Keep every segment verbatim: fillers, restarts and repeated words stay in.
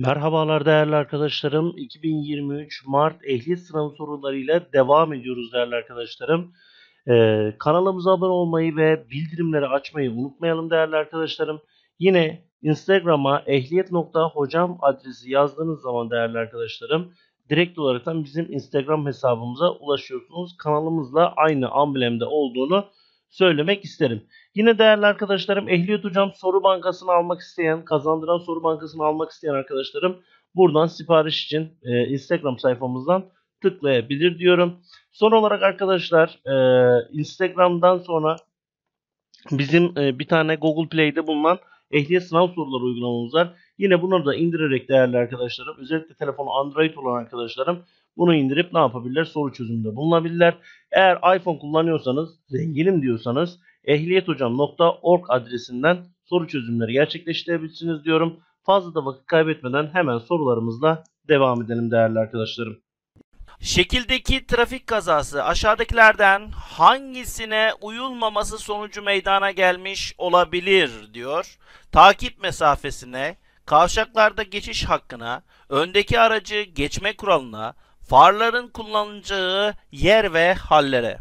Merhabalar değerli arkadaşlarım. iki bin yirmi üç Mart ehliyet sınavı sorularıyla devam ediyoruz değerli arkadaşlarım. Ee, kanalımıza abone olmayı ve bildirimleri açmayı unutmayalım değerli arkadaşlarım. Yine Instagram'a ehliyet nokta hocam adresi yazdığınız zaman değerli arkadaşlarım direkt olarak bizim Instagram hesabımıza ulaşıyorsunuz. Kanalımızla aynı amblemde olduğunu söylemek isterim. Yine değerli arkadaşlarım Ehliyet Hocam soru bankasını almak isteyen, kazandıran soru bankasını almak isteyen arkadaşlarım buradan sipariş için e, Instagram sayfamızdan tıklayabilir diyorum. Son olarak arkadaşlar e, Instagram'dan sonra bizim e, bir tane Google Play'de bulunan ehliyet sınav soruları uygulamamız var. Yine bunu da indirerek değerli arkadaşlarım, özellikle telefonu Android olan arkadaşlarım bunu indirip ne yapabilirler? Soru çözümünde bulunabilirler. Eğer iPhone kullanıyorsanız, zenginim diyorsanız ehliyethocam nokta org adresinden soru çözümleri gerçekleştirebilirsiniz diyorum. Fazla da vakit kaybetmeden hemen sorularımızla devam edelim değerli arkadaşlarım. Şekildeki trafik kazası aşağıdakilerden hangisine uyulmaması sonucu meydana gelmiş olabilir diyor. Takip mesafesine, kavşaklarda geçiş hakkına, öndeki aracı geçme kuralına, farların kullanılacağı yer ve hallere.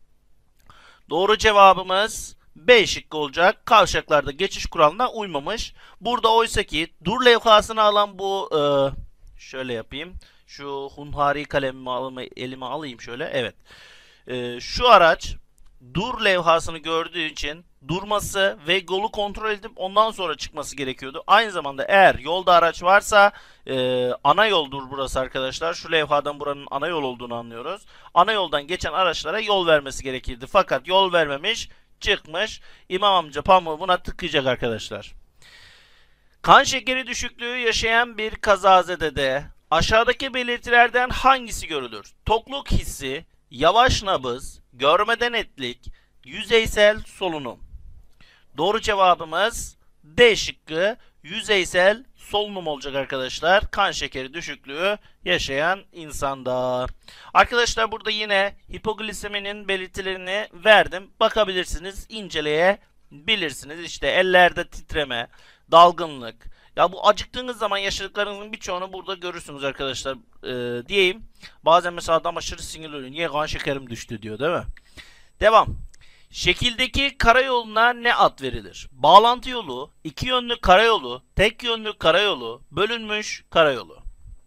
Doğru cevabımız B şıkkı olacak. Kavşaklarda geçiş kuralına uymamış. Burada oysa ki dur levhasını alan bu e, şöyle yapayım. Şu hunhari kalemimi alma, elime alayım şöyle. Evet. E, şu araç dur levhasını gördüğü için durması ve yolu kontrol edip ondan sonra çıkması gerekiyordu. Aynı zamanda eğer yolda araç varsa e, ana yoldur burası arkadaşlar. Şu levhadan buranın ana yol olduğunu anlıyoruz. Ana yoldan geçen araçlara yol vermesi gerekirdi. Fakat yol vermemiş, çıkmış. İmam amca pamuğu buna tıkayacak arkadaşlar. Kan şekeri düşüklüğü yaşayan bir kazazedede aşağıdaki belirtilerden hangisi görülür? Tokluk hissi, yavaş nabız, görmede netlik, yüzeysel solunum. Doğru cevabımız D şıkkı, yüzeysel solunum olacak arkadaşlar. Kan şekeri düşüklüğü yaşayan insanda. Arkadaşlar burada yine hipogliseminin belirtilerini verdim. Bakabilirsiniz, inceleyebilirsiniz. İşte ellerde titreme, dalgınlık. Ya bu acıktığınız zaman yaşadıklarınızın birçoğunu burada görürsünüz arkadaşlar ee, diyeyim. Bazen mesela adam aşırı sinirli oluyor. Niye kan şekerim düştü diyor değil mi? Devam. Şekildeki karayoluna ne ad verilir? Bağlantı yolu, iki yönlü karayolu, tek yönlü karayolu, bölünmüş karayolu.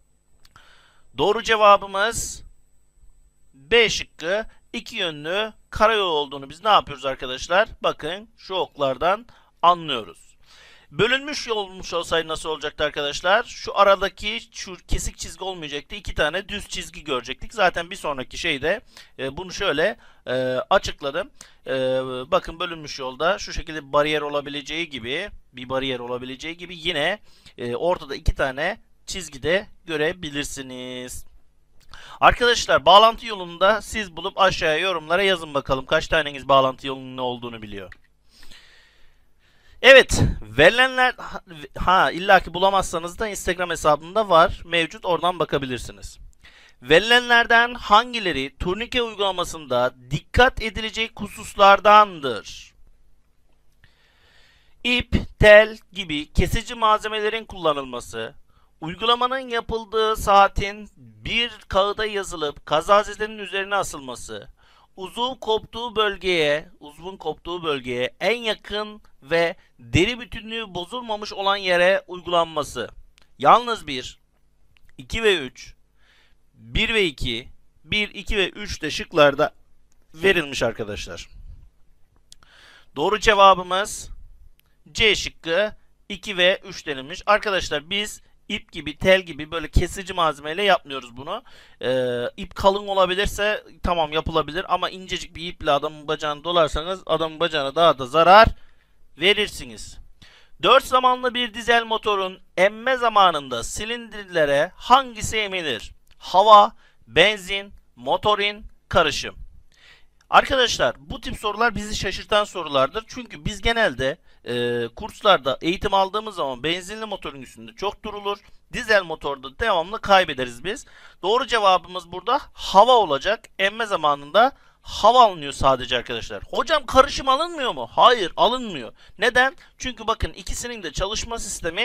Doğru cevabımız B şıkkı, iki yönlü karayolu olduğunu biz ne yapıyoruz arkadaşlar? Bakın şu oklardan anlıyoruz. Bölünmüş yol olmuş olsaydı nasıl olacaktı arkadaşlar? Şu aradaki şu kesik çizgi olmayacaktı. İki tane düz çizgi görecektik. Zaten bir sonraki şeyde e, bunu şöyle e, açıkladım. E, bakın bölünmüş yolda şu şekilde bir bariyer olabileceği gibi bir bariyer olabileceği gibi yine e, ortada iki tane çizgi de görebilirsiniz. Arkadaşlar bağlantı yolunda siz bulup aşağıya yorumlara yazın bakalım. Kaç taneniz bağlantı yolunun ne olduğunu biliyor. Evet, verilenler ha illaki bulamazsanız da Instagram hesabımda var, mevcut, oradan bakabilirsiniz. Verilenlerden hangileri turnike uygulamasında dikkat edilecek hususlardandır? İp, tel gibi kesici malzemelerin kullanılması, uygulamanın yapıldığı saatin bir kağıda yazılıp kazazedenin üzerine asılması, uzuv koptuğu bölgeye, uzvun koptuğu bölgeye en yakın ve deri bütünlüğü bozulmamış olan yere uygulanması. Yalnız bir, iki ve üç, bir ve iki, bir, iki ve üç de şıklarda verilmiş arkadaşlar. Doğru cevabımız C şıkkı, iki ve üç denilmiş. Arkadaşlar biz ip gibi, tel gibi böyle kesici malzemeyle yapmıyoruz bunu. Ee, ip kalın olabilirse tamam yapılabilir ama incecik bir iple adamın bacağını dolarsanız adamın bacağına daha da zarar verirsiniz. Dört zamanlı bir dizel motorun emme zamanında silindirlere hangisi emilir? Hava, benzin, motorin, karışım. Arkadaşlar bu tip sorular bizi şaşırtan sorulardır. Çünkü biz genelde e, kurslarda eğitim aldığımız zaman benzinli motorun üstünde çok durulur. Dizel motorda devamlı kaybederiz biz. Doğru cevabımız burada hava olacak. Emme zamanında hava alınıyor sadece arkadaşlar. Hocam karışım alınmıyor mu? Hayır, alınmıyor. Neden? Çünkü bakın ikisinin de çalışma sistemi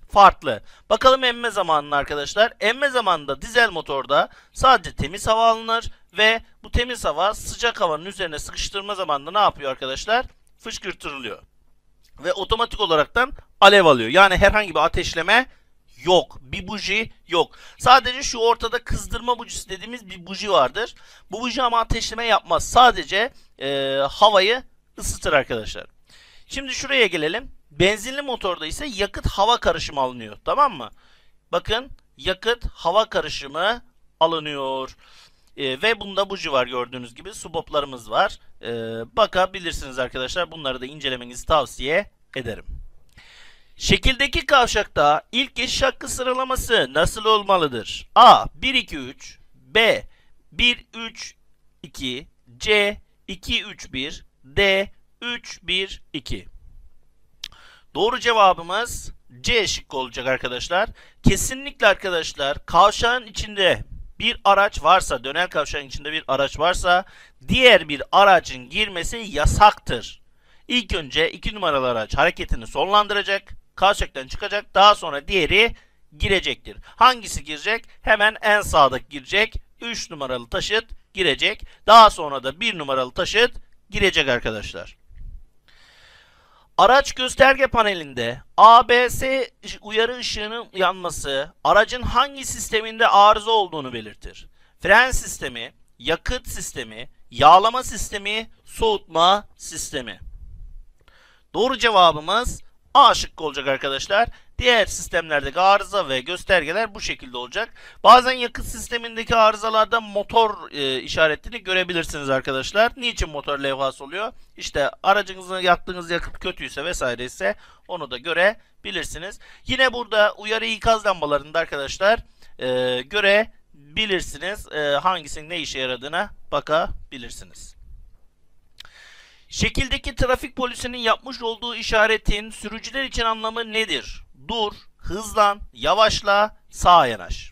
farklı. Bakalım emme zamanına arkadaşlar. Emme zamanında dizel motorda sadece temiz hava alınır ve bu temiz hava sıcak havanın üzerine sıkıştırma zamanında ne yapıyor arkadaşlar? Fışkırtırılıyor. Ve otomatik olaraktan alev alıyor. Yani herhangi bir ateşleme yok. Bir buji yok. Sadece şu ortada kızdırma bujisi dediğimiz bir buji vardır. Bu buji ama ateşleme yapmaz. Sadece e, havayı ısıtır arkadaşlar. Şimdi şuraya gelelim. Benzinli motorda ise yakıt hava karışımı alınıyor. Tamam mı? Bakın yakıt hava karışımı alınıyor. E, ve bunda buji var gördüğünüz gibi. Suboplarımız var. E, bakabilirsiniz arkadaşlar. Bunları da incelemenizi tavsiye ederim. Şekildeki kavşakta ilk geçiş hakkı sıralaması nasıl olmalıdır? A. bir iki üç, B. bir üç iki, C. iki üç bir, D. üç bir iki. Doğru cevabımız C şıkkı olacak arkadaşlar. Kesinlikle arkadaşlar kavşağın içinde bir araç varsa, dönel kavşağın içinde bir araç varsa diğer bir aracın girmesi yasaktır. İlk önce iki numaralı araç hareketini sonlandıracak, kavşaktan çıkacak, daha sonra diğeri girecektir. Hangisi girecek? Hemen en sağdaki girecek. üç numaralı taşıt girecek. Daha sonra da bir numaralı taşıt girecek arkadaşlar. Araç gösterge panelinde A B S uyarı ışığının yanması aracın hangi sisteminde arıza olduğunu belirtir? Fren sistemi, yakıt sistemi, yağlama sistemi, soğutma sistemi. Doğru cevabımız A şıkkı olacak arkadaşlar. Diğer sistemlerdeki arıza ve göstergeler bu şekilde olacak. Bazen yakıt sistemindeki arızalarda motor e, işaretini görebilirsiniz arkadaşlar. Niçin motor levhası oluyor? İşte aracınızın yaktığınız yakıt kötüyse vesaire ise onu da görebilirsiniz. Yine burada uyarı ikaz lambalarında arkadaşlar e, görebilirsiniz. E, hangisinin ne işe yaradığına bakabilirsiniz. Şekildeki trafik polisinin yapmış olduğu işaretin sürücüler için anlamı nedir? Dur, hızlan, yavaşla, sağa yanaş.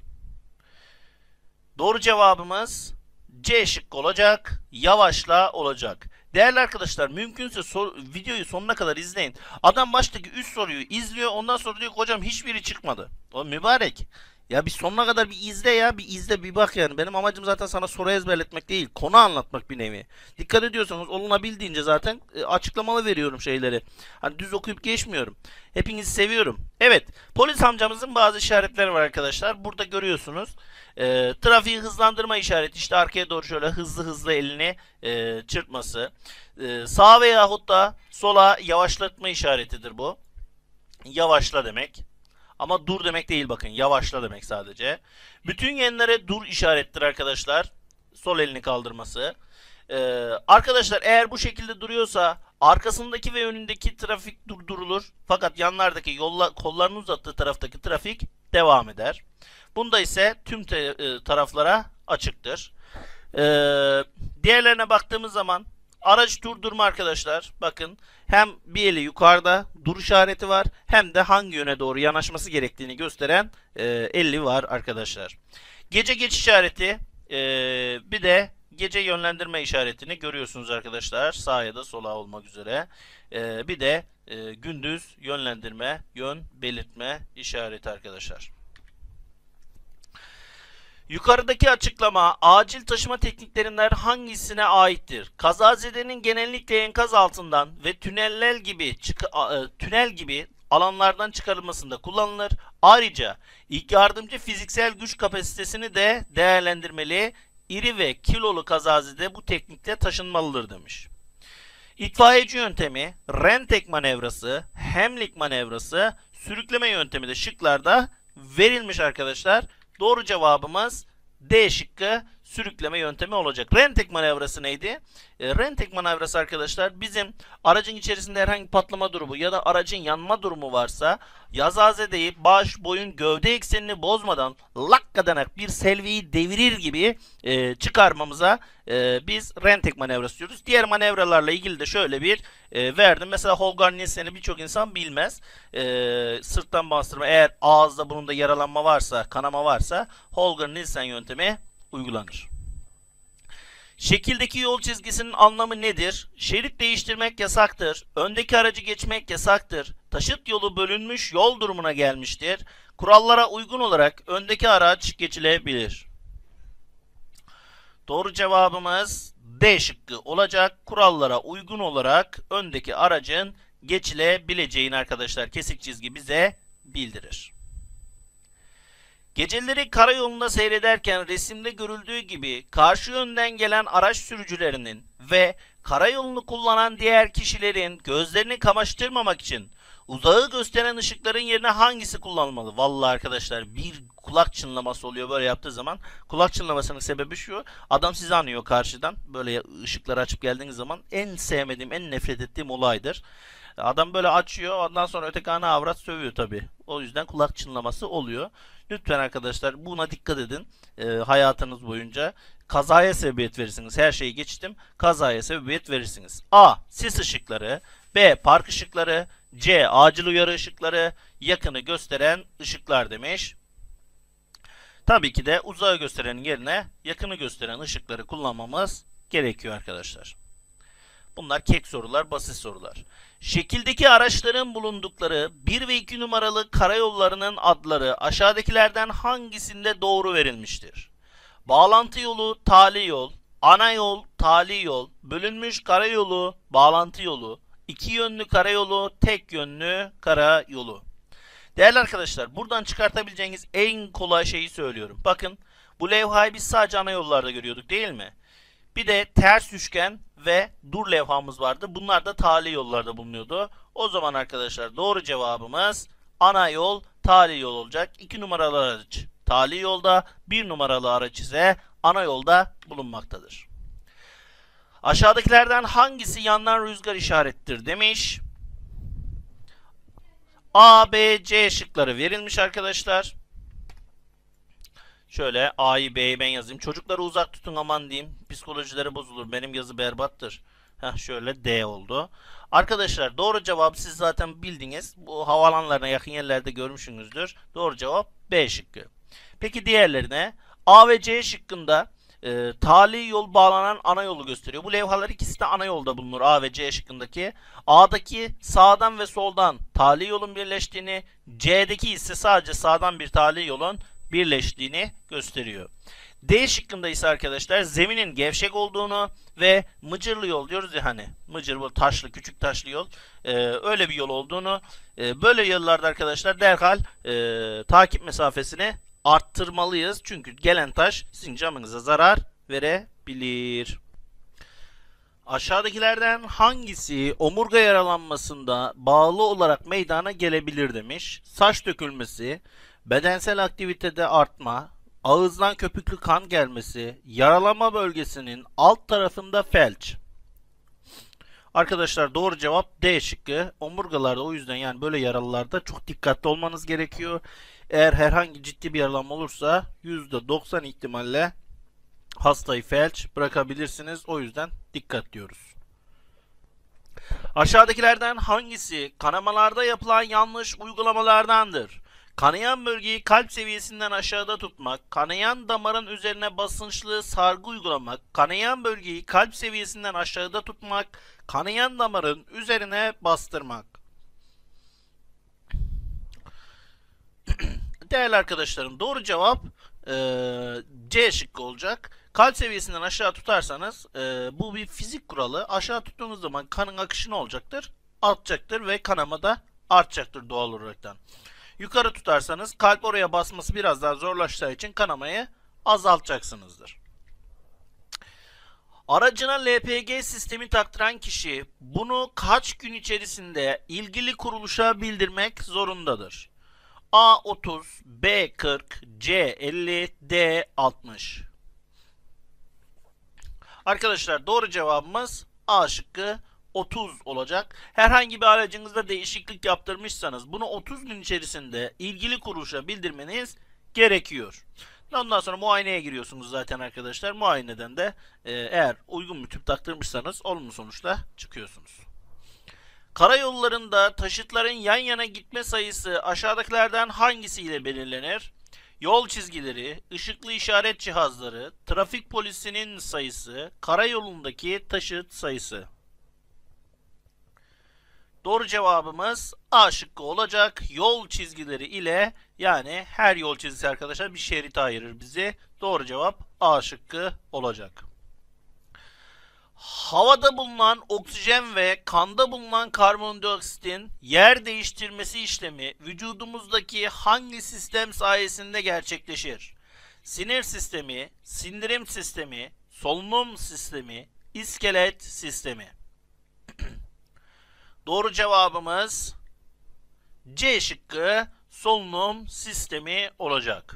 Doğru cevabımız C şıkkı olacak, yavaşla olacak. Değerli arkadaşlar mümkünse sor, videoyu sonuna kadar izleyin. Adam baştaki üç soruyu izliyor, ondan sonra diyor ki hocam hiçbiri çıkmadı. O mübarek. Ya bir sonuna kadar bir izle ya. Bir izle bir bak yani. Benim amacım zaten sana soru ezberletmek değil. Konu anlatmak bir nevi. Dikkat ediyorsanız olunabildiğince zaten e, açıklamalı veriyorum şeyleri. Hani düz okuyup geçmiyorum. Hepinizi seviyorum. Evet. Polis amcamızın bazı işaretleri var arkadaşlar. Burada görüyorsunuz. E, trafiği hızlandırma işareti. İşte arkaya doğru şöyle hızlı hızlı elini e, çırpması. E, sağa veyahut da sola yavaşlatma işaretidir bu. Yavaşla demek. Ama dur demek değil bakın. Yavaşla demek sadece. Bütün yönlere dur işarettir arkadaşlar. Sol elini kaldırması. Ee, arkadaşlar eğer bu şekilde duruyorsa arkasındaki ve önündeki trafik durdurulur. Fakat yanlardaki yolla, kollarını uzattığı taraftaki trafik devam eder. Bunda ise tüm te, e, taraflara açıktır. Ee, diğerlerine baktığımız zaman araç durdurma arkadaşlar. Bakın hem bir eli yukarıda dur işareti var hem de hangi yöne doğru yanaşması gerektiğini gösteren e, eli var arkadaşlar. Gece geç işareti e, bir de gece yönlendirme işaretini görüyorsunuz arkadaşlar. Sağa ya da sola olmak üzere. E, bir de e, gündüz yönlendirme, yön belirtme işareti arkadaşlar. Yukarıdaki açıklama acil taşıma tekniklerinden hangisine aittir? Kazazedenin genellikle enkaz altından ve tüneller gibi tünel gibi alanlardan çıkarılmasında kullanılır. Ayrıca ilk yardımcı fiziksel güç kapasitesini de değerlendirmeli. İri ve kilolu kazazede bu teknikle taşınmalıdır demiş. İtfaiyeci yöntemi, Rentek manevrası, Hemlik manevrası, sürükleme yöntemi de şıklarda verilmiş arkadaşlar. Doğru cevabımız D şıkkı sürükleme yöntemi olacak. Rentek manevrası neydi? E, Rentek manevrası arkadaşlar bizim aracın içerisinde herhangi bir patlama durumu ya da aracın yanma durumu varsa yazazedeyi baş, boyun, gövde eksenini bozmadan lakkadanak bir selviyi devirir gibi e, çıkarmamıza e, biz Rentek manevrası diyoruz. Diğer manevralarla ilgili de şöyle bir e, verdim. Mesela Holger Nielsen'i birçok insan bilmez. E, sırttan bastırma eğer ağızda bunun da yaralanma varsa, kanama varsa Holger Nielsen yöntemi uygulanır. Şekildeki yol çizgisinin anlamı nedir? Şerit değiştirmek yasaktır. Öndeki aracı geçmek yasaktır. taşıt yolu bölünmüş yol durumuna gelmiştir. Kurallara uygun olarak öndeki araç geçilebilir. Doğru cevabımız D şıkkı olacak. Kurallara uygun olarak öndeki aracın geçilebileceğini arkadaşlar kesik çizgi bize bildirir. Geceleri karayolunda seyrederken resimde görüldüğü gibi karşı yönden gelen araç sürücülerinin ve karayolunu kullanan diğer kişilerin gözlerini kamaştırmamak için uzağı gösteren ışıkların yerine hangisi kullanılmalı? Vallahi arkadaşlar bir kulak çınlaması oluyor böyle yaptığı zaman. Kulak çınlamasının sebebi şu: adam sizi anıyor karşıdan. Böyle ışıkları açıp geldiğiniz zaman en sevmediğim, en nefret ettiğim olaydır. Adam böyle açıyor, ondan sonra öteki ana avrat sövüyor tabi. O yüzden kulak çınlaması oluyor. Lütfen arkadaşlar buna dikkat edin e, hayatınız boyunca. Kazaya sebebiyet verirsiniz. Her şeyi geçtim. Kazaya sebebiyet verirsiniz. A. Sis ışıkları. B. Park ışıkları. C. Acil uyarı ışıkları. Yakını gösteren ışıklar demiş. Tabii ki de uzağı gösterenin yerine yakını gösteren ışıkları kullanmamız gerekiyor arkadaşlar. Bunlar kek sorular, basit sorular. Şekildeki araçların bulundukları bir ve iki numaralı karayollarının adları aşağıdakilerden hangisinde doğru verilmiştir? Bağlantı yolu, tali yol, ana yol, tali yol, bölünmüş karayolu, bağlantı yolu, iki yönlü karayolu, tek yönlü karayolu. Değerli arkadaşlar, buradan çıkartabileceğiniz en kolay şeyi söylüyorum. Bakın, bu levhayı biz sadece ana yollarda görüyorduk değil mi? Bir de ters üçgen ve dur levhamız vardı. Bunlar da tali yollarda bulunuyordu. O zaman arkadaşlar doğru cevabımız ana yol, tali yol olacak. iki numaralı araç tali yolda, bir numaralı araç ise ana yolda bulunmaktadır. Aşağıdakilerden hangisi yandan rüzgar işarettir demiş. A, B, C şıkları verilmiş arkadaşlar. Şöyle A'yı B'yi ben yazayım. Çocukları uzak tutun aman diyeyim. Psikolojileri bozulur. Benim yazı berbattır. Heh, şöyle D oldu. Arkadaşlar doğru cevap siz zaten bildiniz. Bu havaalanlarına yakın yerlerde görmüşsünüzdür. Doğru cevap B şıkkı. Peki diğerlerine? A ve C şıkkında e, tali yol bağlanan ana yolu gösteriyor. Bu levhalar ikisi de ana yolda bulunur. A ve C şıkkındaki. A'daki sağdan ve soldan tali yolun birleştiğini, C'deki ise sadece sağdan bir tali yolun birleştiğini gösteriyor. D şıkkında ise arkadaşlar zeminin gevşek olduğunu ve mıcırlı yol diyoruz ya hani. Mıcır bu taşlı, küçük taşlı yol. Ee, öyle bir yol olduğunu. E, böyle yollarda arkadaşlar derhal e, takip mesafesini arttırmalıyız. Çünkü gelen taş sizin camınıza zarar verebilir. Aşağıdakilerden hangisi omurga yaralanmasında bağlı olarak meydana gelebilir demiş. Saç dökülmesi, bedensel aktivitede artma, ağızdan köpüklü kan gelmesi, yaralama bölgesinin alt tarafında felç. Arkadaşlar doğru cevap D şıkkı. Omurgalarda o yüzden yani böyle yaralılarda çok dikkatli olmanız gerekiyor. Eğer herhangi ciddi bir yaralanma olursa yüzde doksan ihtimalle hastayı felç bırakabilirsiniz. O yüzden dikkat diyoruz. Aşağıdakilerden hangisi kanamalarda yapılan yanlış uygulamalardandır? Kanayan bölgeyi kalp seviyesinden aşağıda tutmak, kanayan damarın üzerine basınçlı sargı uygulamak, kanayan bölgeyi kalp seviyesinden aşağıda tutmak, kanayan damarın üzerine bastırmak. Değerli arkadaşlarım doğru cevap e, C şıkkı olacak. Kalp seviyesinden aşağı tutarsanız e, bu bir fizik kuralı. Aşağı tuttuğunuz zaman kanın akışı ne olacaktır? Artacaktır ve kanama da artacaktır doğal olaraktan. Yukarı tutarsanız kalp oraya basması biraz daha zorlaşacağı için kanamayı azaltacaksınızdır. Aracına L P G sistemi taktıran kişi bunu kaç gün içerisinde ilgili kuruluşa bildirmek zorundadır? A otuz, B kırk, C elli, D altmış. Arkadaşlar doğru cevabımız A şıkkı otuz olacak. Herhangi bir aracınızda değişiklik yaptırmışsanız bunu otuz gün içerisinde ilgili kuruluşa bildirmeniz gerekiyor. Ondan sonra muayeneye giriyorsunuz zaten arkadaşlar. Muayeneden de e, eğer uygun bir tüp taktırmışsanız olumlu sonuçla çıkıyorsunuz. Karayollarında taşıtların yan yana gitme sayısı aşağıdakilerden hangisiyle belirlenir? Yol çizgileri, ışıklı işaret cihazları, trafik polisinin sayısı, karayolundaki taşıt sayısı. Doğru cevabımız A şıkkı olacak. Yol çizgileri ile, yani her yol çizgisi arkadaşlar bir şerit ayırır bizi. Doğru cevap A şıkkı olacak. Havada bulunan oksijen ve kanda bulunan karbondioksitin yer değiştirmesi işlemi vücudumuzdaki hangi sistem sayesinde gerçekleşir? Sinir sistemi, sindirim sistemi, solunum sistemi, iskelet sistemi. Doğru cevabımız C şıkkı, solunum sistemi olacak.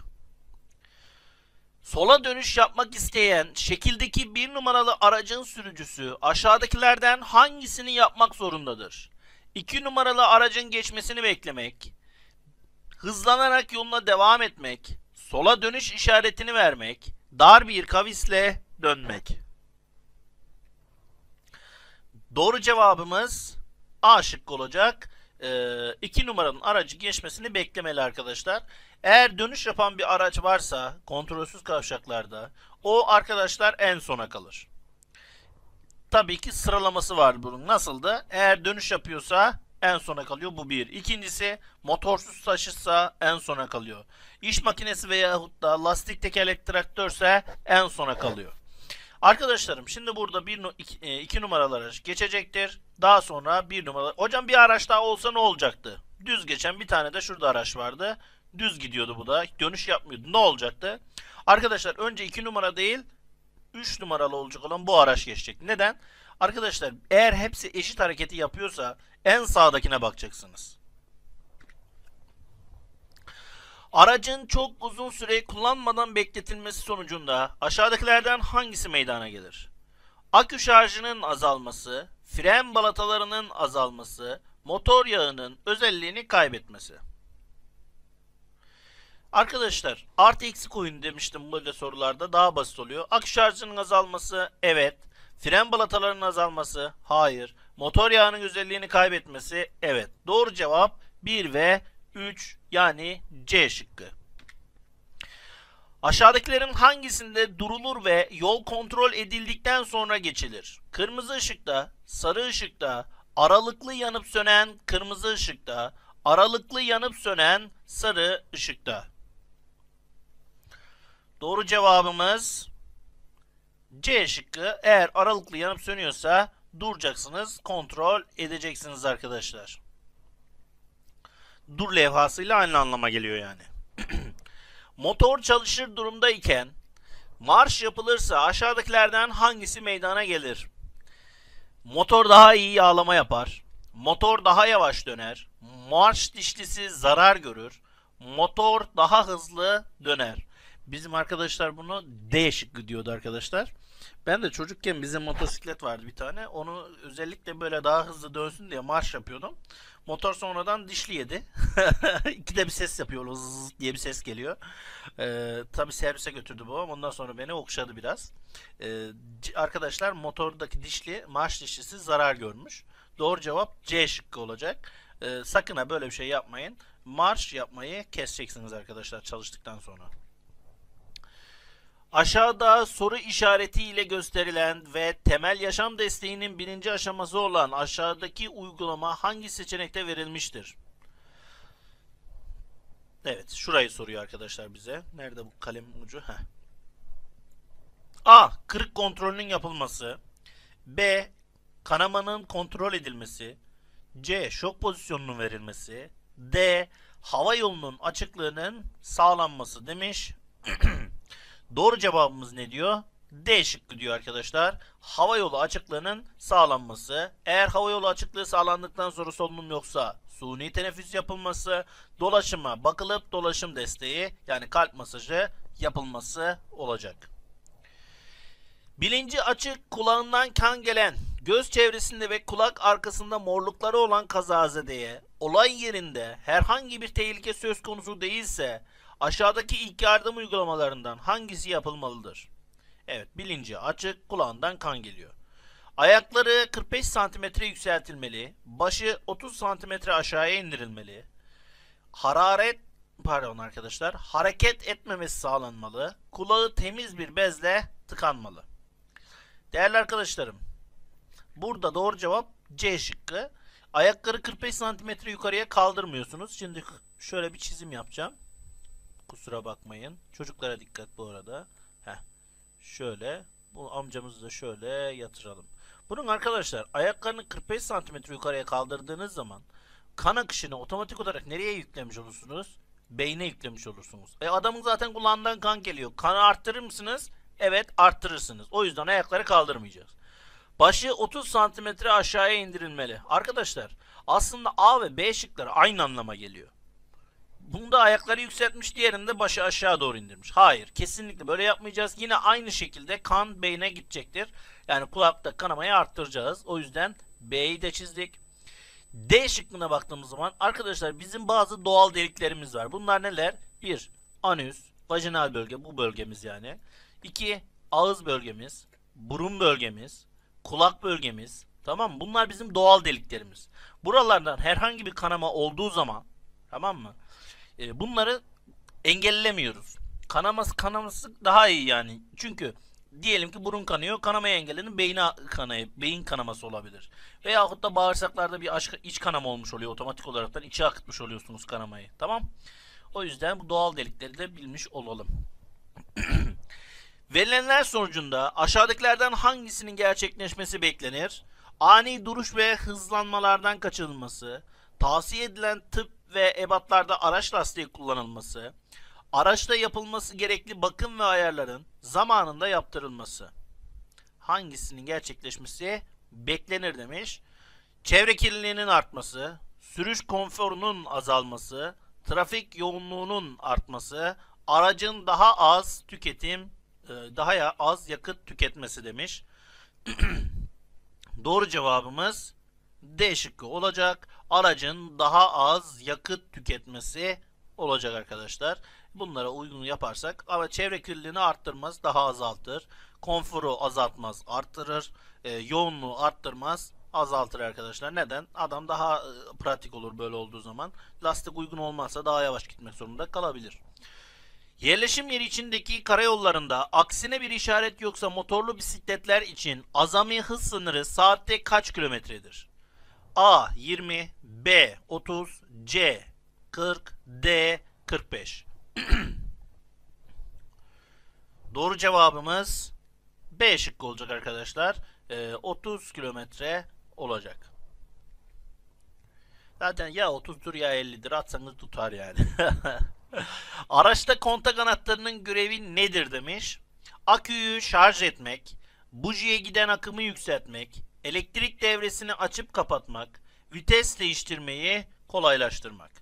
Sola dönüş yapmak isteyen şekildeki bir numaralı aracın sürücüsü aşağıdakilerden hangisini yapmak zorundadır? iki numaralı aracın geçmesini beklemek, hızlanarak yoluna devam etmek, sola dönüş işaretini vermek, dar bir kavisle dönmek. Doğru cevabımız A şıkkı olacak. iki numaranın aracı geçmesini beklemeli arkadaşlar. Eğer dönüş yapan bir araç varsa kontrolsüz kavşaklarda, o arkadaşlar en sona kalır. Tabii ki sıralaması var bunun. Nasıldı? Eğer dönüş yapıyorsa en sona kalıyor. Bu bir. İkincisi, motorsuz taşıtsa en sona kalıyor. İş makinesi veyahut da lastik tekerlek traktörse en sona kalıyor. Arkadaşlarım, şimdi burada bir, iki, iki numaralı araç geçecektir. Daha sonra bir numaralı. Hocam bir araç daha olsa ne olacaktı? Düz geçen bir tane de şurada araç vardı. Düz gidiyordu bu da. Dönüş yapmıyordu. Ne olacaktı? Arkadaşlar önce iki numara değil, üç numaralı olacak olan bu araç geçecek. Neden? Arkadaşlar eğer hepsi eşit hareketi yapıyorsa en sağdakine bakacaksınız. Aracın çok uzun süre kullanmadan bekletilmesi sonucunda aşağıdakilerden hangisi meydana gelir? Akü şarjının azalması, fren balatalarının azalması, motor yağının özelliğini kaybetmesi. Arkadaşlar artı eksi koyun demiştim böyle sorularda, daha basit oluyor. Akü şarjının azalması, evet. Fren balatalarının azalması, hayır. Motor yağının özelliğini kaybetmesi, evet. Doğru cevap bir ve üç, yani C şıkkı. Aşağıdakilerin hangisinde durulur ve yol kontrol edildikten sonra geçilir? Kırmızı ışıkta, sarı ışıkta, aralıklı yanıp sönen kırmızı ışıkta, aralıklı yanıp sönen sarı ışıkta. Doğru cevabımız C şıkkı. Eğer aralıklı yanıp sönüyorsa duracaksınız, kontrol edeceksiniz arkadaşlar. Dur levhasıyla aynı anlama geliyor yani. Motor çalışır durumdayken marş yapılırsa aşağıdakilerden hangisi meydana gelir? Motor daha iyi yağlama yapar. Motor daha yavaş döner. Marş dişlisi zarar görür. Motor daha hızlı döner. Bizim arkadaşlar bunu D şıkkı diyordu arkadaşlar. Ben de çocukken bizim motosiklet vardı bir tane. Onu özellikle böyle daha hızlı dönsün diye marş yapıyordum. Motor sonradan dişli yedi. İkide bir ses yapıyor. Zzz diye bir ses geliyor. Ee, tabii servise götürdü babam. Ondan sonra beni okşadı biraz. Ee, arkadaşlar motordaki dişli, marş dişlisi zarar görmüş. Doğru cevap C şıkkı olacak. Ee, sakın ha böyle bir şey yapmayın. Marş yapmayı keseceksiniz arkadaşlar çalıştıktan sonra. Aşağıda soru işareti ile gösterilen ve temel yaşam desteğinin birinci aşaması olan aşağıdaki uygulama hangi seçenekte verilmiştir? Evet, şurayı soruyor arkadaşlar bize. Nerede bu kalem ucu? Heh. A. Kırık kontrolünün yapılması. B. Kanamanın kontrol edilmesi. C. Şok pozisyonunun verilmesi. D. Hava yolunun açıklığının sağlanması demiş. Doğru cevabımız ne diyor? D şıkkı diyor arkadaşlar. Hava yolu açıklığının sağlanması. Eğer hava yolu açıklığı sağlandıktan sonra solunum yoksa suni teneffüs yapılması, dolaşıma bakılıp dolaşım desteği, yani kalp masajı yapılması olacak. Bilinci açık, kulağından kan gelen, göz çevresinde ve kulak arkasında morlukları olan kazazedeye olay yerinde herhangi bir tehlike söz konusu değilse aşağıdaki ilk yardım uygulamalarından hangisi yapılmalıdır? Evet, bilinci açık, kulağından kan geliyor. Ayakları kırk beş santimetre yükseltilmeli, başı otuz santimetre aşağıya indirilmeli. Hararet, pardon arkadaşlar, hareket etmemesi sağlanmalı. Kulağı temiz bir bezle tıkanmalı. Değerli arkadaşlarım, burada doğru cevap C şıkkı. Ayakları kırk beş santimetre yukarıya kaldırmıyorsunuz. Şimdi şöyle bir çizim yapacağım. Kusura bakmayın. Çocuklara dikkat bu arada. Heh. Şöyle. Bu amcamızı da şöyle yatıralım. Bunun arkadaşlar ayaklarını kırk beş santimetre yukarıya kaldırdığınız zaman kan akışını otomatik olarak nereye yüklemiş olursunuz? Beyne yüklemiş olursunuz. E adamın zaten kulağından kan geliyor. Kanı arttırır mısınız? Evet, arttırırsınız. O yüzden ayakları kaldırmayacağız. Başı otuz santimetre aşağıya indirilmeli. Arkadaşlar aslında A ve B şıkları aynı anlama geliyor. Bunda ayakları yükseltmiş, diğerinde başı aşağı doğru indirmiş. Hayır, kesinlikle böyle yapmayacağız. Yine aynı şekilde kan beyne gidecektir. Yani kulakta kanamayı arttıracağız. O yüzden B'yi de çizdik. D şıkkına baktığımız zaman arkadaşlar bizim bazı doğal deliklerimiz var. Bunlar neler? bir. Anüs, vajinal bölge, bu bölgemiz yani. iki. Ağız bölgemiz, burun bölgemiz, kulak bölgemiz. Tamam mı? Bunlar bizim doğal deliklerimiz. Buralardan herhangi bir kanama olduğu zaman, tamam mı? E, bunları engellemiyoruz. Kanaması kanaması daha iyi yani. Çünkü diyelim ki burun kanıyor, kanamayı engellenin beyine kanayı, beyin kanaması olabilir. Veyahut da bağırsaklarda bir iç kanama olmuş oluyor, otomatik olaraktan içe akıtmış oluyorsunuz kanamayı. Tamam? O yüzden bu doğal delikleri de bilmiş olalım. Verilenler sonucunda aşağıdakilerden hangisinin gerçekleşmesi beklenir? Ani duruş ve hızlanmalardan kaçınılması, tavsiye edilen tıp ve ebatlarda araç lastiği kullanılması, araçta yapılması gerekli bakım ve ayarların zamanında yaptırılması. Hangisinin gerçekleşmesi beklenir demiş. Çevre kirliliğinin artması, sürüş konforunun azalması, trafik yoğunluğunun artması, aracın daha az tüketim, daha az yakıt tüketmesi demiş. Doğru cevabımız D şıkkı olacak. Aracın daha az yakıt tüketmesi olacak arkadaşlar. Bunlara uygun yaparsak, ama çevre kirliliğini arttırmaz, daha azaltır. Konforu azaltmaz, arttırır. E, yoğunluğu arttırmaz, azaltır arkadaşlar. Neden? Adam daha e, pratik olur böyle olduğu zaman. Lastik uygun olmazsa daha yavaş gitmek zorunda kalabilir. Yerleşim yeri içindeki karayollarında aksine bir işaret yoksa motorlu bisikletler için azami hız sınırı saatte kaç kilometredir? A yirmi, B otuz, C kırk, D kırk beş. Doğru cevabımız B şıkkı olacak arkadaşlar. Ee, otuz kilometre olacak. Zaten ya otuzdur ya ellidir, atsanız tutar yani. Araçta kontak anahtarının görevi nedir demiş. Aküyü şarj etmek, bujiye giden akımı yükseltmek, elektrik devresini açıp kapatmak, vites değiştirmeyi kolaylaştırmak.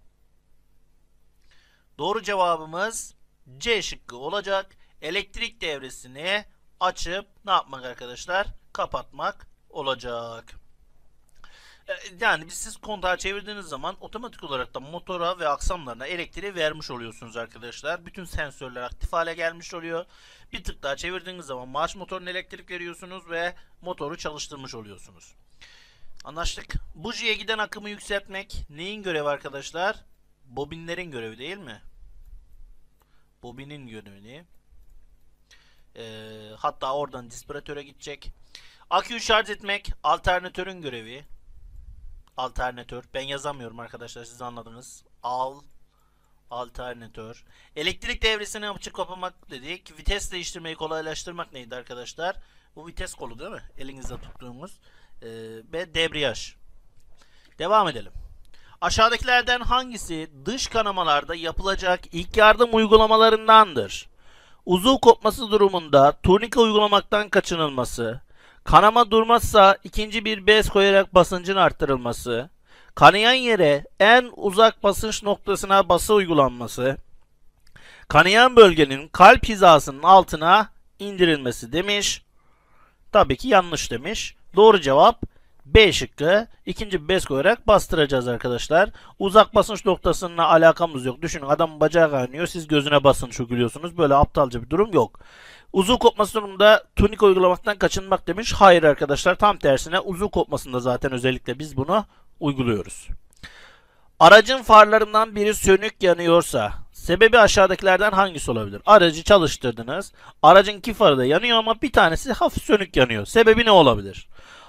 Doğru cevabımız C şıkkı olacak. Elektrik devresini açıp ne yapmak arkadaşlar? Kapatmak olacak. Yani siz kontağı çevirdiğiniz zaman otomatik olarak da motora ve aksamlarına elektriği vermiş oluyorsunuz arkadaşlar. Bütün sensörler aktif hale gelmiş oluyor. Bir tık daha çevirdiğiniz zaman marş motoruna elektrik veriyorsunuz ve motoru çalıştırmış oluyorsunuz. Anlaştık. Bujiye giden akımı yükseltmek neyin görevi arkadaşlar? Bobinlerin görevi değil mi? Bobinin görevi. Ee, hatta oradan disparatöre gidecek. Aküyü şarj etmek alternatörün görevi. Alternatör. Ben yazamıyorum arkadaşlar, siz anladınız. Al. Alternatör. Elektrik devresini açıp kapamak dedik. Vites değiştirmeyi kolaylaştırmak neydi arkadaşlar? Bu vites kolu değil mi? Elinizde tuttuğumuz. Ee, ve debriyaj. Devam edelim. Aşağıdakilerden hangisi dış kanamalarda yapılacak ilk yardım uygulamalarındandır? Uzuv kopması durumunda turnika uygulamaktan kaçınılması, kanama durmazsa ikinci bir bez koyarak basıncın arttırılması, kanayan yere en uzak basınç noktasına bası uygulanması, kanayan bölgenin kalp hizasının altına indirilmesi demiş. Tabii ki yanlış demiş. Doğru cevap B şıkkı. İkinci bir bez koyarak bastıracağız arkadaşlar. Uzak basınç noktasına alakamız yok. Düşünün, adamın bacağı kaynıyor, siz gözüne basınç uyguluyorsunuz. Böyle aptalca bir durum yok. Uzuv kopması durumunda turnika uygulamaktan kaçınmak demiş. Hayır arkadaşlar, tam tersine uzuv kopmasında zaten özellikle biz bunu uyguluyoruz. Aracın farlarından biri sönük yanıyorsa sebebi aşağıdakilerden hangisi olabilir? Aracı çalıştırdınız. Aracın iki farı da yanıyor ama bir tanesi hafif sönük yanıyor. Sebebi ne olabilir?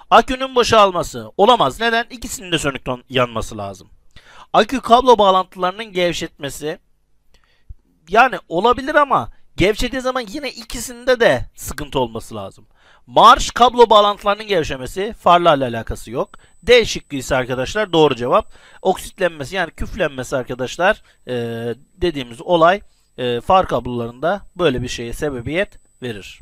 Akünün boşalması olamaz. Neden? İkisinin de sönük yanması lazım. Akü kablo bağlantılarının gevşetmesi yani olabilir ama gevşediği zaman yine ikisinde de sıkıntı olması lazım. Marş kablo bağlantılarının gevşemesi farlarla alakası yok. D şıkkı ise arkadaşlar doğru cevap. Oksitlenmesi yani küflenmesi arkadaşlar e, dediğimiz olay e, far kablolarında böyle bir şeye sebebiyet verir.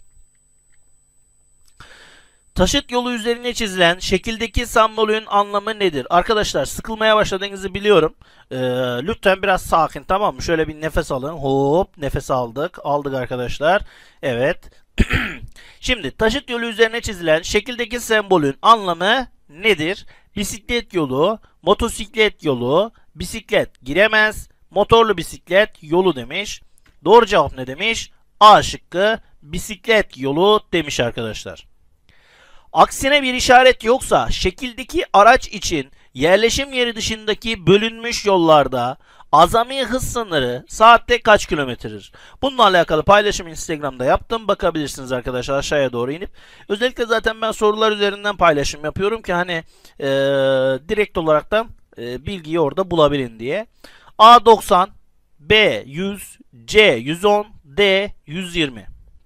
Taşıt yolu üzerine çizilen şekildeki sembolün anlamı nedir? Arkadaşlar sıkılmaya başladığınızı biliyorum. Ee, lütfen biraz sakin, tamam mı? Şöyle bir nefes alın. Hop, nefes aldık. Aldık arkadaşlar. Evet. Şimdi taşıt yolu üzerine çizilen şekildeki sembolün anlamı nedir? Bisiklet yolu, motosiklet yolu, bisiklet giremez, motorlu bisiklet yolu demiş. Doğru cevap ne demiş? A şıkkı bisiklet yolu demiş arkadaşlar. Aksine bir işaret yoksa şekildeki araç için yerleşim yeri dışındaki bölünmüş yollarda azami hız sınırı saatte kaç kilometredir? Bununla alakalı paylaşım Instagram'da yaptım. Bakabilirsiniz arkadaşlar aşağıya doğru inip. Özellikle zaten ben sorular üzerinden paylaşım yapıyorum ki hani e, direkt olaraktan e, bilgiyi orada bulabilin diye. A doksan, B yüz, C yüz on, D yüz yirmi.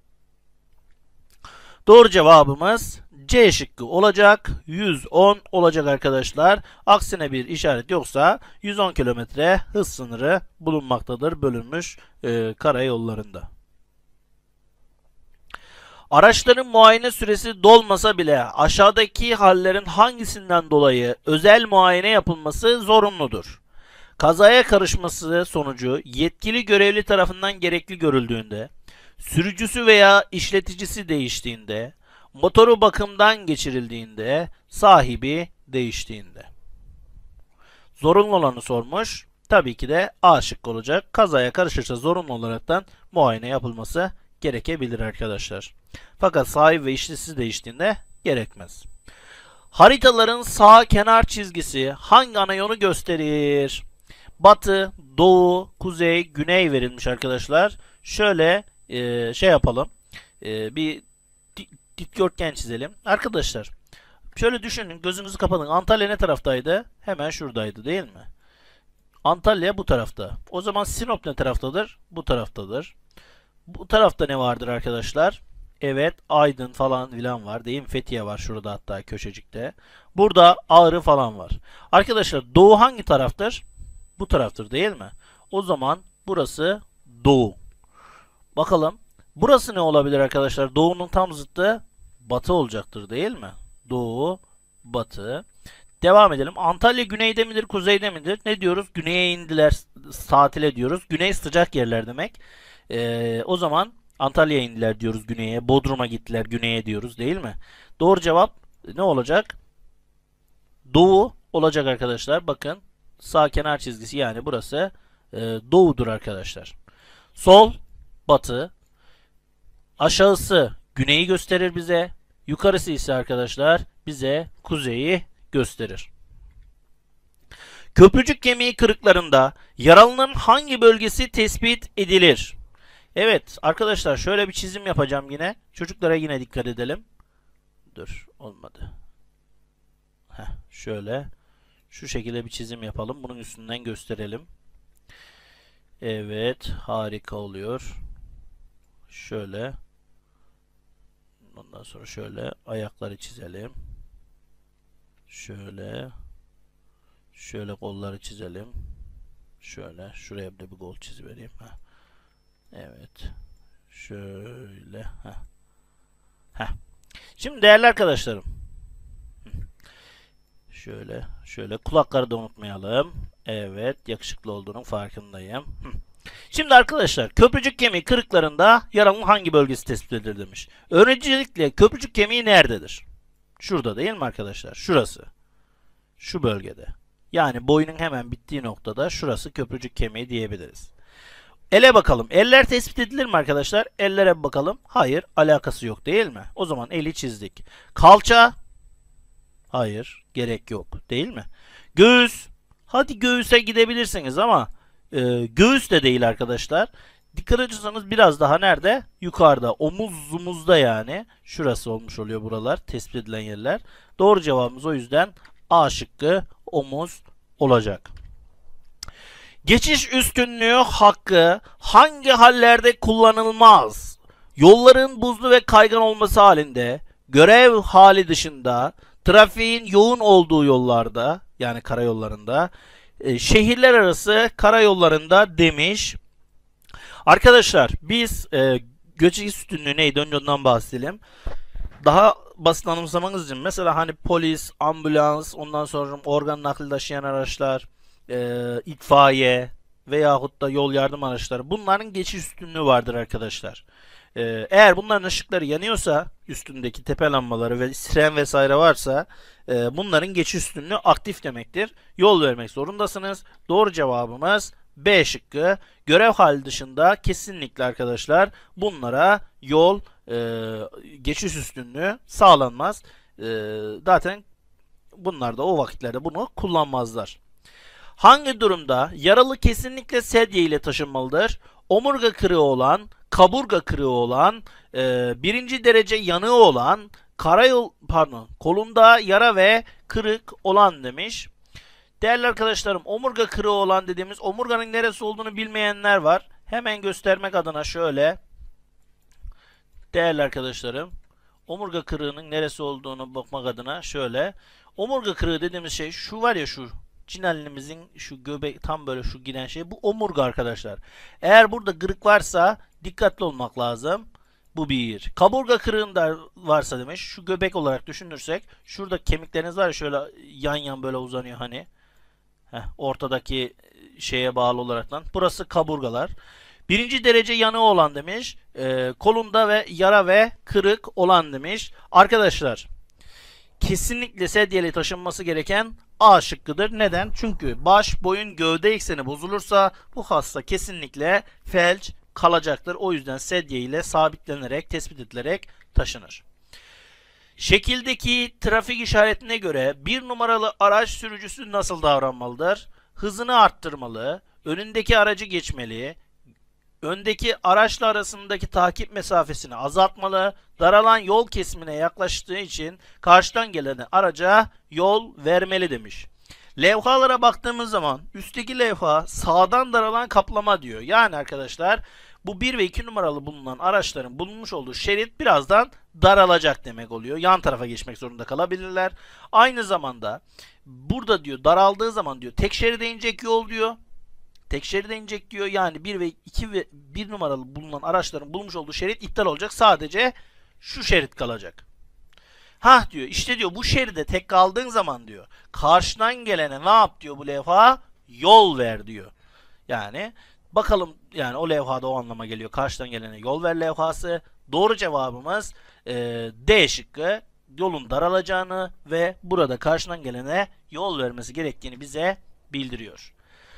Doğru cevabımız C şıkkı olacak. yüz on olacak arkadaşlar. Aksine bir işaret yoksa yüz on kilometre hız sınırı bulunmaktadır bölünmüş e, karayollarında. Araçların muayene süresi dolmasa bile aşağıdaki hallerin hangisinden dolayı özel muayene yapılması zorunludur? Kazaya karışması sonucu yetkili görevli tarafından gerekli görüldüğünde, sürücüsü veya işleticisi değiştiğinde, motoru bakımdan geçirildiğinde, sahibi değiştiğinde. Zorunlu olanı sormuş. Tabii ki de A şıkkı olacak. Kazaya karışırsa zorunlu olaraktan muayene yapılması gerekebilir arkadaşlar. Fakat sahibi ve işleticisi değiştiğinde gerekmez. Haritaların sağ kenar çizgisi hangi ana yolu gösterir? Batı, doğu, kuzey, güney verilmiş arkadaşlar. Şöyle e, şey yapalım. E, bir dikdörtgen çizelim. Arkadaşlar şöyle düşünün, gözünüzü kapatın. Antalya ne taraftaydı? Hemen şuradaydı değil mi? Antalya bu tarafta. O zaman Sinop ne taraftadır? Bu taraftadır. Bu tarafta ne vardır arkadaşlar? Evet, Aydın falan filan var değil mi? Fethiye var şurada hatta köşecikte. Burada Ağrı falan var. Arkadaşlar doğu hangi taraftır? Bu taraftır değil mi? O zaman burası doğu. Bakalım. Burası ne olabilir arkadaşlar? Doğunun tam zıttı batı olacaktır değil mi? Doğu, batı. Devam edelim. Antalya güneyde midir, kuzeyde midir? Ne diyoruz? Güneye indiler, tatile diyoruz. Güney sıcak yerler demek. Ee, o zaman Antalya'ya indiler diyoruz güneye. Bodrum'a gittiler güneye diyoruz değil mi? Doğru cevap ne olacak? Doğu olacak arkadaşlar. Bakın sağ kenar çizgisi yani burası e, doğudur arkadaşlar. Sol, batı. Aşağısı güneyi gösterir bize. Yukarısı ise arkadaşlar bize kuzeyi gösterir. Köprücük kemiği kırıklarında yaralının hangi bölgesi tespit edilir? Evet arkadaşlar şöyle bir çizim yapacağım yine. Çocuklara yine dikkat edelim. Dur olmadı. Heh, şöyle şu şekilde bir çizim yapalım. Bunun üstünden gösterelim. Evet harika oluyor. Şöyle. Ondan sonra şöyle ayakları çizelim. Şöyle. Şöyle kolları çizelim. Şöyle. Şuraya bir kol çizivereyim. Heh. Evet. Şöyle. Heh. Heh. Şimdi değerli arkadaşlarım. Şöyle. Şöyle. Kulakları da unutmayalım. Evet. Yakışıklı olduğunun farkındayım. Şimdi arkadaşlar köprücük kemiği kırıklarında yaralının hangi bölgesi tespit edilir demiş. Öncelikle köprücük kemiği nerededir? Şurada değil mi arkadaşlar? Şurası. Şu bölgede. Yani boyunun hemen bittiği noktada şurası köprücük kemiği diyebiliriz. Ele bakalım. Eller tespit edilir mi arkadaşlar? Ellere bakalım. Hayır. Alakası yok değil mi? O zaman eli çizdik. Kalça. Hayır. Gerek yok. Değil mi? Göğüs. Hadi göğüse gidebilirsiniz ama e, göğüs de değil arkadaşlar. Dikkat ediyorsanız biraz daha nerede? Yukarıda. Omuzumuzda yani. Şurası olmuş oluyor buralar. Tespit edilen yerler. Doğru cevabımız o yüzden A şıkkı omuz olacak. Geçiş üstünlüğü hakkı hangi hallerde kullanılmaz? Yolların buzlu ve kaygan olması halinde, görev hali dışında, trafiğin yoğun olduğu yollarda, yani karayollarında, e, şehirler arası karayollarında demiş. Arkadaşlar biz e, geçiş üstünlüğü neydi? Önce ondan bahsedelim. Daha basit anımsamanız için mesela hani polis, ambulans, ondan sonra organ nakli taşıyan araçlar, e, itfaiye veyahut da yol yardım araçları, bunların geçiş üstünlüğü vardır arkadaşlar. E, eğer bunların ışıkları yanıyorsa, üstündeki tepe lambaları ve siren vesaire varsa, e, bunların geçiş üstünlüğü aktif demektir. Yol vermek zorundasınız. Doğru cevabımız B şıkkı. Görev hali dışında kesinlikle arkadaşlar bunlara yol e, geçiş üstünlüğü sağlanmaz. E, zaten bunlar da o vakitlerde bunu kullanmazlar. Hangi durumda yaralı kesinlikle sedye ile taşınmalıdır? Omurga kırığı olan, kaburga kırığı olan, e, birinci derece yanığı olan, karayol pardon kolunda yara ve kırık olan demiş. Değerli arkadaşlarım, omurga kırığı olan dediğimiz, omurganın neresi olduğunu bilmeyenler var. Hemen göstermek adına şöyle. Değerli arkadaşlarım, omurga kırığının neresi olduğunu bakmak adına şöyle. Omurga kırığı dediğimiz şey şu var ya, şu cinalimizin şu göbek tam böyle şu giden şey, bu omurga arkadaşlar. Eğer burada kırık varsa dikkatli olmak lazım. Bu bir. Kaburga kırığında varsa demiş, şu göbek olarak düşünürsek, şurada kemikleriniz var ya, şöyle yan yan böyle uzanıyor hani. Heh, ortadaki şeye bağlı olaraktan. Burası kaburgalar. Birinci derece yanığı olan demiş. E, kolunda ve yara ve kırık olan demiş. Arkadaşlar kesinlikle sedyeyle taşınması gereken A şıkkıdır. Neden? Çünkü baş, boyun, gövde ekseni bozulursa bu hasta kesinlikle felç kalacaktır. O yüzden sedye ile sabitlenerek, tespit edilerek taşınır. Şekildeki trafik işaretine göre bir numaralı araç sürücüsü nasıl davranmalıdır? Hızını arttırmalı, önündeki aracı geçmeli, öndeki araçla arasındaki takip mesafesini azaltmalı, daralan yol kesimine yaklaştığı için karşıdan gelen araca yol vermeli demiş. Levhalara baktığımız zaman üstteki levha sağdan daralan kaplama diyor. Yani arkadaşlar bu bir ve iki numaralı bulunan araçların bulunmuş olduğu şerit birazdan daralacak demek oluyor. Yan tarafa geçmek zorunda kalabilirler. Aynı zamanda burada diyor daraldığı zaman diyor tek şeride inecek yol diyor. Tek şeride inecek diyor. Yani bir ve iki ve bir numaralı bulunan araçların bulmuş olduğu şerit iptal olacak. Sadece şu şerit kalacak. Hah diyor, işte diyor bu şeride tek kaldığın zaman diyor karşıdan gelene ne yap diyor bu levha? Yol ver diyor. Yani bakalım, yani o levhada o anlama geliyor. Karşıdan gelene yol ver levhası. Doğru cevabımız e, D şıkkı. Yolun daralacağını ve burada karşıdan gelene yol vermesi gerektiğini bize bildiriyor.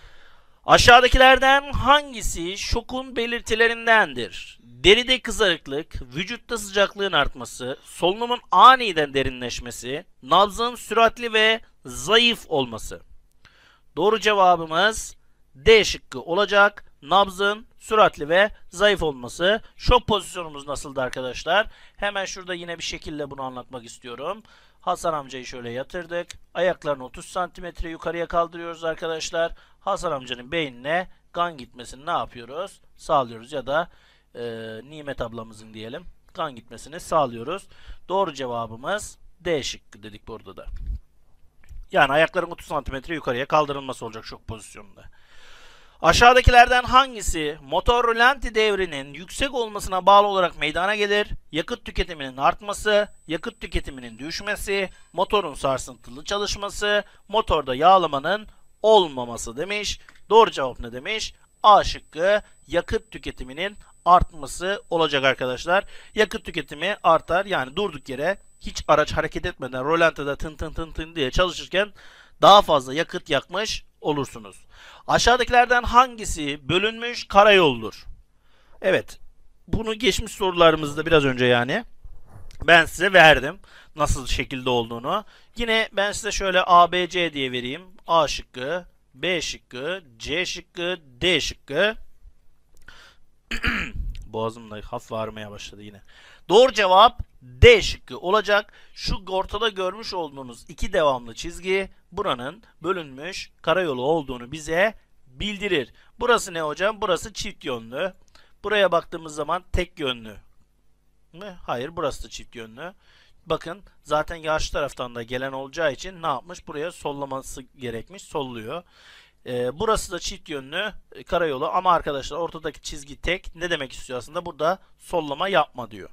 Aşağıdakilerden hangisi şokun belirtilerindendir? Deride kızarıklık, vücutta sıcaklığın artması, solunumun aniden derinleşmesi, nabzın süratli ve zayıf olması. Doğru cevabımız D şıkkı olacak. Nabzın süratli ve zayıf olması. Şok pozisyonumuz nasıldı arkadaşlar? Hemen şurada yine bir şekilde bunu anlatmak istiyorum. Hasan amcayı şöyle yatırdık. Ayaklarını otuz santimetre yukarıya kaldırıyoruz arkadaşlar. Hasan amcanın beynine kan gitmesini ne yapıyoruz? Sağlıyoruz ya da e, Nimet ablamızın diyelim kan gitmesini sağlıyoruz. Doğru cevabımız D şıkkı dedik burada da. Yani ayakların otuz santimetre yukarıya kaldırılması olacak şok pozisyonunda. Aşağıdakilerden hangisi motor rölanti devrinin yüksek olmasına bağlı olarak meydana gelir? Yakıt tüketiminin artması, yakıt tüketiminin düşmesi, motorun sarsıntılı çalışması, motorda yağlamanın olmaması demiş. Doğru cevap ne demiş? A şıkkı, yakıt tüketiminin artması olacak arkadaşlar. Yakıt tüketimi artar, yani durduk yere hiç araç hareket etmeden rölantide tın tın tın tın diye çalışırken daha fazla yakıt yakmış olursunuz. Aşağıdakilerden hangisi bölünmüş karayoldur? Evet, bunu geçmiş sorularımızda biraz önce yani ben size verdim nasıl şekilde olduğunu. Yine ben size şöyle A, B, C diye vereyim. A şıkkı, B şıkkı, C şıkkı, D şıkkı. Boğazım da hafif ağrımaya başladı yine. Doğru cevap D şıkkı olacak. Şu ortada görmüş olduğunuz iki devamlı çizgi buranın bölünmüş karayolu olduğunu bize bildirir. Burası ne hocam? Burası çift yönlü. Buraya baktığımız zaman tek yönlü mü? Hayır, burası da çift yönlü. Bakın zaten karşı taraftan da gelen olacağı için ne yapmış? Buraya sollaması gerekmiş. Solluyor. Ee, burası da çift yönlü karayolu ama arkadaşlar ortadaki çizgi tek. Ne demek istiyor aslında? Burada sollama yapma diyor.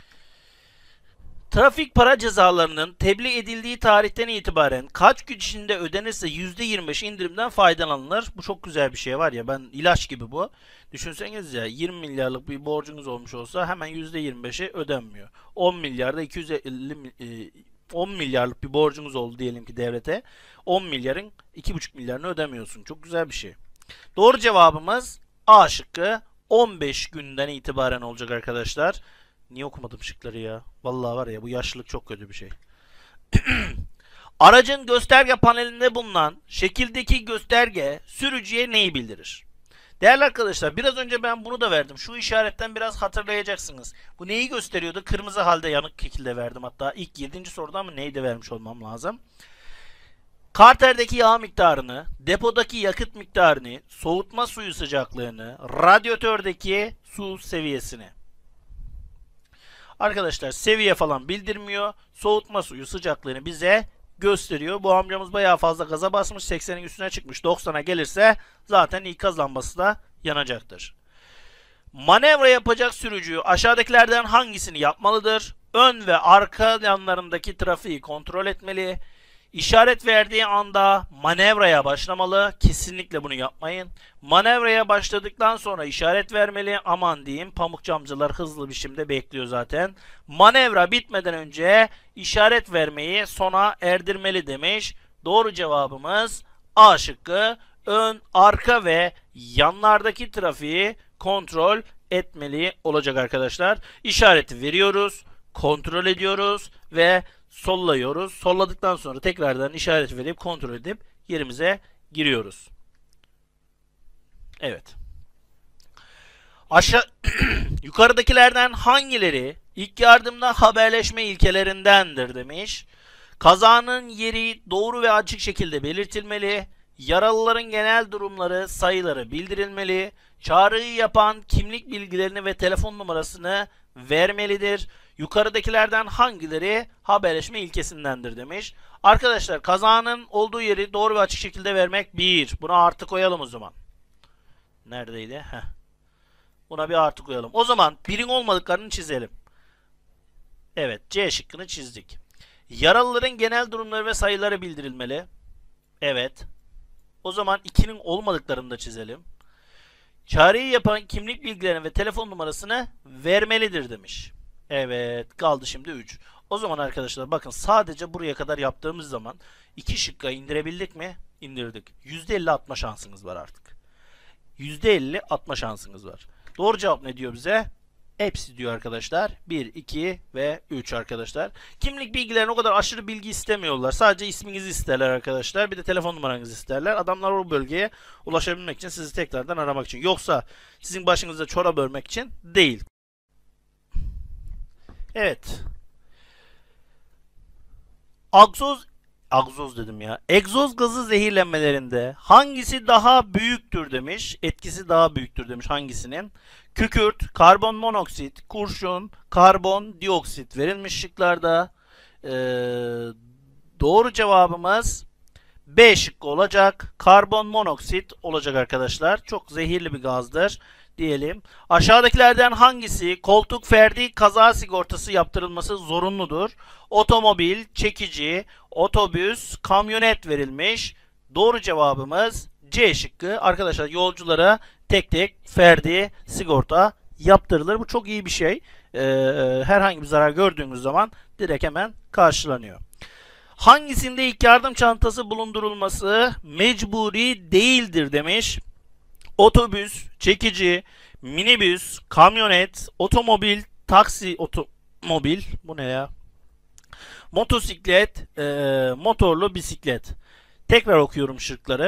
Trafik para cezalarının tebliğ edildiği tarihten itibaren kaç gün içinde ödenirse yüzde yirmi beş indirimden faydalanılır. Bu çok güzel bir şey var ya, ben ilaç gibi bu. Düşünseniz ya, yirmi milyarlık bir borcunuz olmuş olsa hemen yüzde yirmi beşi ödenmiyor. on milyarda iki yüz elli on milyarlık bir borcunuz oldu diyelim ki devlete. on milyarın iki buçuk milyarını ödemiyorsun. Çok güzel bir şey. Doğru cevabımız A şıkkı, on beş günden itibaren olacak arkadaşlar. Niye okumadım şıkları ya? Vallahi var ya, bu yaşlılık çok kötü bir şey. Aracın gösterge panelinde bulunan şekildeki gösterge sürücüye neyi bildirir? Değerli arkadaşlar, biraz önce ben bunu da verdim. Şu işaretten biraz hatırlayacaksınız. Bu neyi gösteriyordu? Kırmızı halde yanık şekilde verdim. Hatta ilk yedinci soruda mı neydi vermiş olmam lazım. Karterdeki yağ miktarını, depodaki yakıt miktarını, soğutma suyu sıcaklığını, radyatördeki su seviyesini. Arkadaşlar seviye falan bildirmiyor. Soğutma suyu sıcaklığını bize gösteriyor. Bu amcamız bayağı fazla gaza basmış. seksenin üstüne çıkmış. doksana gelirse zaten ikaz lambası da yanacaktır. Manevra yapacak sürücü aşağıdakilerden hangisini yapmalıdır? Ön ve arka yanlarındaki trafiği kontrol etmeli. İşaret verdiği anda manevraya başlamalı. Kesinlikle bunu yapmayın. Manevraya başladıktan sonra işaret vermeli. Aman diyeyim, pamukçu amcalar hızlı bir biçimde bekliyor zaten. Manevra bitmeden önce işaret vermeyi sona erdirmeli demiş. Doğru cevabımız A şıkkı. Ön, arka ve yanlardaki trafiği kontrol etmeli olacak arkadaşlar. İşareti veriyoruz, kontrol ediyoruz ve solluyoruz. Solladıktan sonra tekrardan işaret verip kontrol edip yerimize giriyoruz. Evet. Aşağı yukarıdakilerden hangileri ilk yardımda haberleşme ilkelerindendir demiş. Kazanın yeri doğru ve açık şekilde belirtilmeli. Yaralıların genel durumları, sayıları bildirilmeli. Çağrıyı yapan kimlik bilgilerini ve telefon numarasını vermelidir. Yukarıdakilerden hangileri haberleşme ilkesindendir demiş. Arkadaşlar kazanın olduğu yeri doğru ve açık şekilde vermek bir. Buna artı koyalım o zaman. Neredeydi? Heh. Buna bir artı koyalım. O zaman birin olmadıklarını çizelim. Evet, C şıkkını çizdik. Yaralıların genel durumları ve sayıları bildirilmeli. Evet. O zaman ikinin olmadıklarını da çizelim. Çağrıyı yapan kimlik bilgilerini ve telefon numarasını vermelidir demiş. Evet, kaldı şimdi üç. O zaman arkadaşlar bakın, sadece buraya kadar yaptığımız zaman iki şıkka indirebildik mi? İndirdik. yüzde elli atma şansınız var artık. yüzde elli atma şansınız var. Doğru cevap ne diyor bize? Hepsi diyor arkadaşlar. bir, iki ve üç arkadaşlar. Kimlik bilgilerini o kadar aşırı bilgi istemiyorlar. Sadece isminizi isterler arkadaşlar. Bir de telefon numaranızı isterler. Adamlar o bölgeye ulaşabilmek için, sizi tekrardan aramak için. Yoksa sizin başınıza çorap örmek için değil. Evet. Agzoz, agzoz dedim ya. Egzoz gazı zehirlenmelerinde hangisi daha büyüktür demiş. Etkisi daha büyüktür demiş hangisinin. Kükürt, karbon monoksit, kurşun, karbon dioksit verilmiş şıklarda. Ee, doğru cevabımız B şıkkı olacak. Karbon monoksit olacak arkadaşlar. Çok zehirli bir gazdır diyelim. Aşağıdakilerden hangisi koltuk ferdi kaza sigortası yaptırılması zorunludur? Otomobil, çekici, otobüs, kamyonet verilmiş. Doğru cevabımız C şıkkı. Arkadaşlar yolculara tek tek ferdi sigorta yaptırılır. Bu çok iyi bir şey. Ee, herhangi bir zarar gördüğünüz zaman direkt hemen karşılanıyor. Hangisinde ilk yardım çantası bulundurulması mecburi değildir demiş. Otobüs, çekici, minibüs, kamyonet, otomobil, taksi, otomobil, bu ne ya? Motosiklet, e, motorlu bisiklet. Tekrar okuyorum şıkları.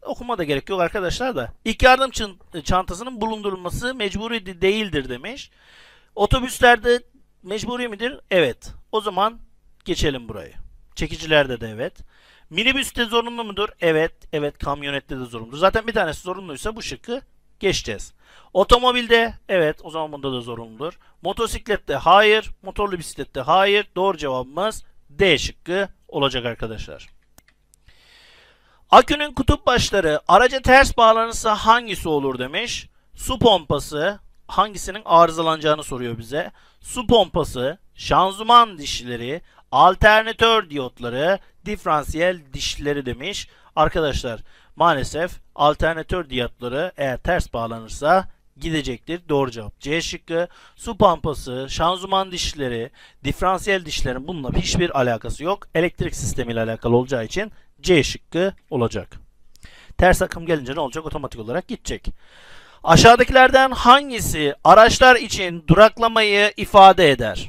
Okuma da gerek yok arkadaşlar da. İlk yardım çantasının bulundurulması mecburi değildir demiş. Otobüslerde mecburi midir? Evet. O zaman geçelim burayı. Çekicilerde de evet. Minibüste zorunlu mudur? Evet. Evet, kamyonette de zorunludur. Zaten bir tanesi zorunluysa bu şıkkı geçeceğiz. Otomobilde evet, o zaman bunda da zorunludur. Motosiklette hayır. Motorlu bisiklette hayır. Doğru cevabımız D şıkkı olacak arkadaşlar. Akünün kutup başları araca ters bağlanırsa hangisi olur demiş. Su pompası, hangisinin arızalanacağını soruyor bize. Su pompası, şanzıman dişleri, alternatör diyotları, diferansiyel dişleri demiş. Arkadaşlar maalesef alternatör diyotları eğer ters bağlanırsa gidecektir. Doğru cevap C şıkkı. Su pompası, şanzıman dişleri, diferansiyel dişlerin bununla hiçbir alakası yok. Elektrik sistemiyle alakalı olacağı için C şıkkı olacak. Ters akım gelince ne olacak? Otomatik olarak gidecek. Aşağıdakilerden hangisi araçlar için duraklamayı ifade eder?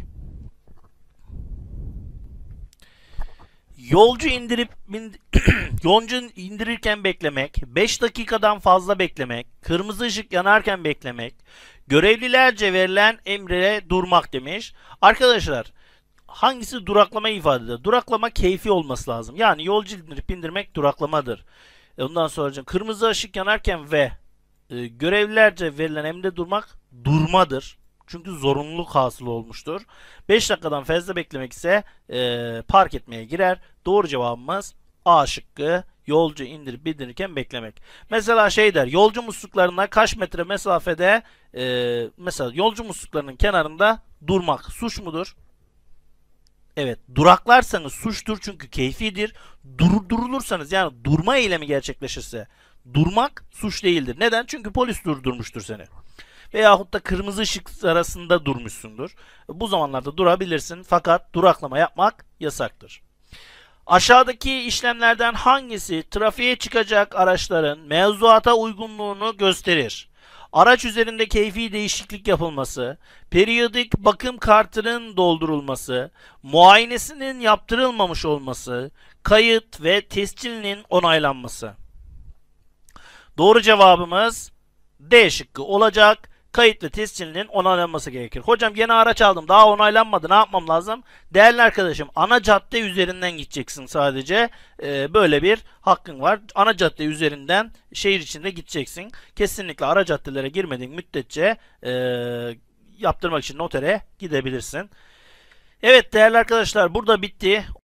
Yolcu indirip yolcu indirirken beklemek, beş dakikadan fazla beklemek, kırmızı ışık yanarken beklemek, görevlilerce verilen emre durmak demiş. Arkadaşlar hangisi duraklamayı ifade eder? Duraklama keyfi olması lazım. Yani yolcu indirip indirmek duraklamadır. Ondan sonra kırmızı ışık yanarken ve e, görevlilerce verilen emre durmak durmadır. Çünkü zorunluluk hasılı olmuştur. beş dakikadan fazla beklemek ise e, park etmeye girer. Doğru cevabımız A şıkkı. Yolcu indirip bindirirken beklemek. Mesela şey der, yolcu musluklarına kaç metre mesafede e, mesela yolcu musluklarının kenarında durmak suç mudur? Evet, duraklarsanız suçtur çünkü keyfidir. Dur, durulursanız yani durma eylemi gerçekleşirse durmak suç değildir. Neden? Çünkü polis durdurmuştur seni. Veyahut da kırmızı ışık arasında durmuşsundur. Bu zamanlarda durabilirsin fakat duraklama yapmak yasaktır. Aşağıdaki işlemlerden hangisi trafiğe çıkacak araçların mevzuata uygunluğunu gösterir? Araç üzerinde keyfi değişiklik yapılması, periyodik bakım kartının doldurulması, muayenesinin yaptırılmamış olması, kayıt ve tescilinin onaylanması. Doğru cevabımız D şıkkı olacak. Kayıt ve tescilinin onaylanması gerekir. Hocam yeni araç aldım, daha onaylanmadı, ne yapmam lazım? Değerli arkadaşım, ana cadde üzerinden gideceksin sadece. Ee, böyle bir hakkın var. Ana cadde üzerinden şehir içinde gideceksin. Kesinlikle ara caddelere girmediğin müddetçe e, yaptırmak için notere gidebilirsin. Evet değerli arkadaşlar, burada bitti.